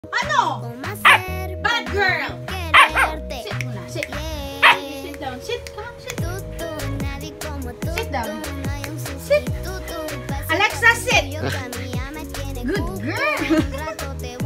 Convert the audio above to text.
Ano? Bad girl! Sit muna, sit. Sit down, sit. Come on, sit. Sit down. Sit. Alexa, sit. Good girl.